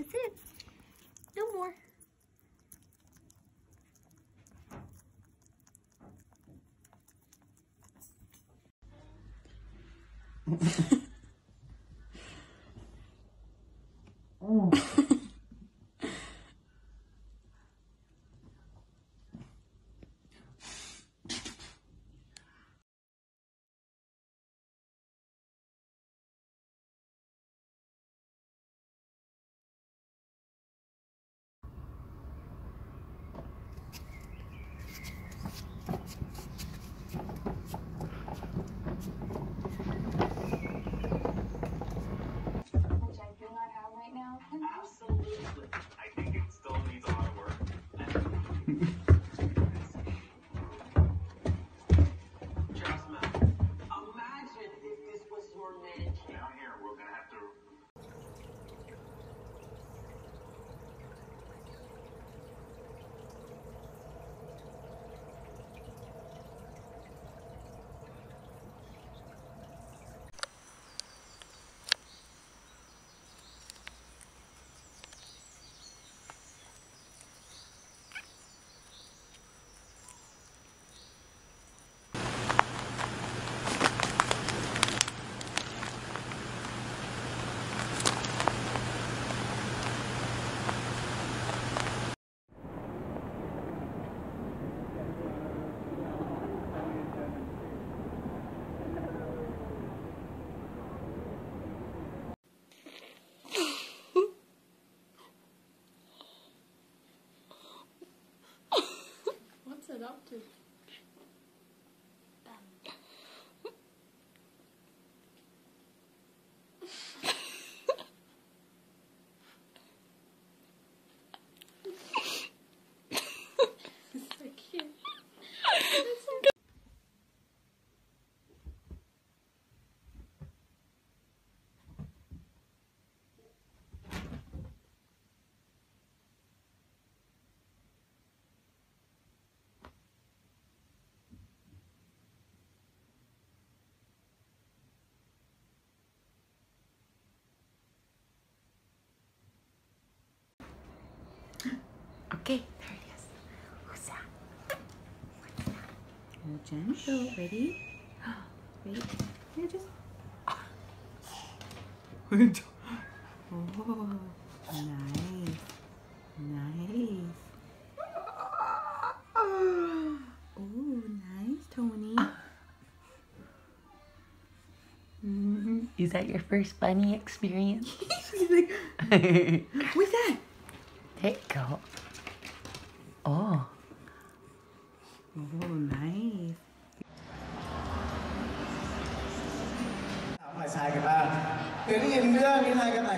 That's it. No more. Oh. Absolutely. I think it still needs a lot of work. Jasmine, imagine if this was your man. Down here, we're gonna have to. What's it up to? It's so cute. It's so good. Okay, there it is. Who's that? What's that? Gentle. Ready? Ready? Here, just. Oh, nice. Nice. Oh, nice, Tony. Is that your first bunny experience? He's like, what's that? There you go. Oh. Oh, nice. ฝ่ายชายกันบ้างเคยได้ยินเรื่องนิทานกระต่าย